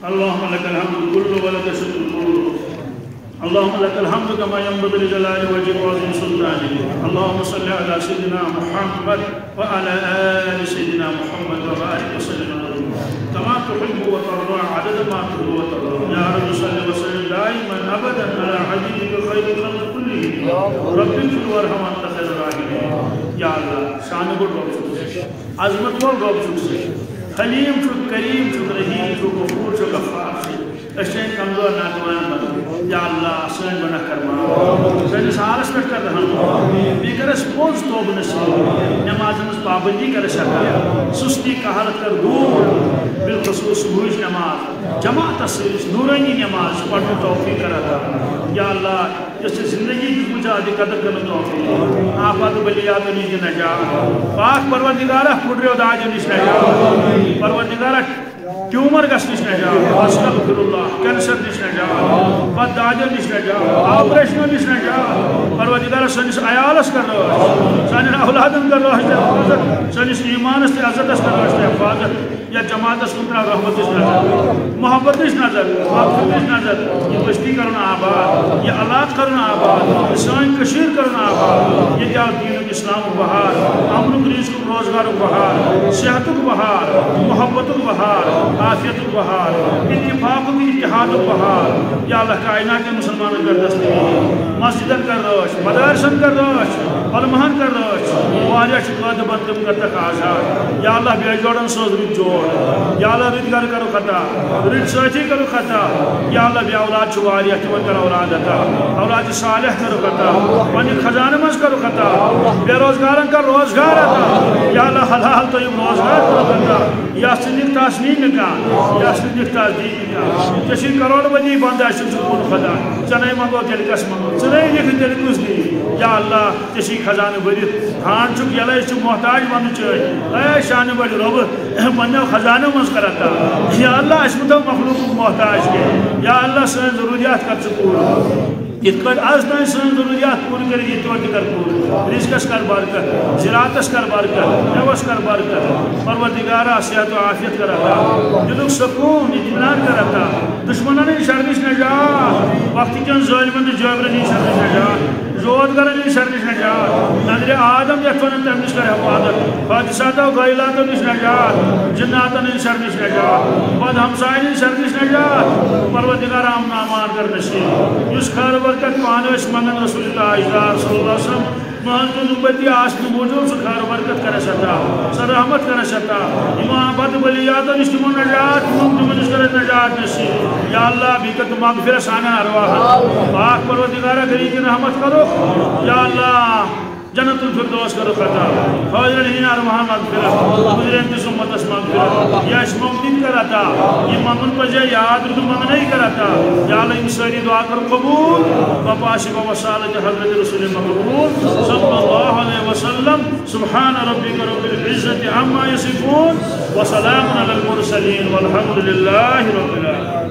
اللهم لك الحمد كله ولك الشكر كله. اللهم لك الحمد كما ينبغي لجلال وجهك وعظيم سلطانك. اللهم صل على سيدنا محمد وعلى آل سيدنا محمد وبارك وسلم كما تحب وترضى عدد ما تحب وترضى. يا رب صل وسلم دائما ابدا على حبيبك خير الخلق كلهم. رب اغفر وارحم وانت خير الراحمين. یا اللہ شان بڑ رب عظمت وول رب حلیم کریم رحیم غفور غفار اشین کمزور ناتوان یا اللہ سن گناہ کرما سنس حالس پہ کر رہا بیٚیہِ کر اس پوز توبہ نصیب نماز مز پابندی کر عطا سستی کہالت کر دور بالخصوص صبح نماز جماعت نورانی نماز پڑھنے توفیق کر عطا یا اللہ اس زندگی کی مجاہدی قدر کرنے توفیق آفات بلیات نش نجات پاک پروردگارہ پھٹریو داجو نش نجات پروردگارہ ٹیومر گھس نش نجات استغفر اللہ کینسر نش نجات بد داجو نش نجات آپریشن نش نجات پروردگارہ سنس عیالس کر رہا سانن اولادن کر رہا حفاظت سنس ایمانس تے عزتس کر رہا حفاظت یا جماعتس کن رحمت نظر محبت نظر مغفرت نظر یہ بستی کرنا آباد یہ علاق کرنا آباد سان کشیر کرنا آباد یہ کیا دین اسلام بہار امن رزق روزگار بہار صحت بہار محبت بہار عافیت بہار اتفاق اتحاد بہار یا اللہ کائنات مسلمان کر دست مسجدن کر روش مدارسن کر روش علمہن کر روش واریہ شکوات بندم کر تک آزاد یا اللہ بے جوڑن سوز رت جوڑ یا اللہ رت گر کرو خطا رت ساتھی کرو خطا یا اللہ بے اولاد چواریہ تمن کر اولاد عطا اولاد صالح کرو خطا پنی خزانہ مز کرو خطا بے روزگارن کر روزگار عطا یا اللہ حلال طیب روزگار کرو خطا یا سنک تاسنین نکان یا سنک تاسدید نکان کسی کروڑ بدی بندہ شکر خدا چنائی منگو تیل کس منگو چنائی لکھ تیل کس دی یا اللہ کسی خزانہ بدی ہان چک یلائی چک محتاج بندو چاہی اے شان بڑی رب منو خزانہ مز کرتا یا اللہ اسمتو مخلوق محتاج کے یا اللہ سن ضروریات کر سکور یہ پر آج تائیں سن ضروریات پوری کرے یہ توڑ کر پوری رزقس کر برکت زراعتس کر برکت نوس کر برکت پروردگارہ صحت و عافیت کر عطا دلک سکون اطمینان کر عطا دشمنان شرنش نجات وقت کن ظالمن جابرن شرنش نجات روزگارن شرنش نجات نظر آدم یتونن تمنش کر حفاظت حادثات و غیلات نش نجات جناتن شرنش نجات بد ہمسائن شرنش نجات پروردگارہ امن امان کر نصیب یس خیر برکت پانوش منگن رسول اللہ صلی اللہ علیہ وسلم محمد امتی آسن موجود سے خیر برکت کرے ستا سر رحمت کرے ستا امام بد بلیات نشتم نجات ممتم نشتر نجات نصیب یا اللہ بیکت مغفر سانا ارواح پاک پروردگارہ گریجی رحمت کرو یا اللہ جنت الفردوس کرو خطا حاضر ہین ارواح مغفرت مجرین کی سمت اس مغفرت یا اس ممتن کرتا یہ ممن پجے یاد رکھ ممنعی کرتا یا اللہ انسانی دعا کر قبول وپاشق و صالح حضرت رسول مقبول صلی اللہ علیہ وسلم سبحان ربک رب العزت عما یصفون وسلام علی المرسلین والحمد للہ رب العالمین.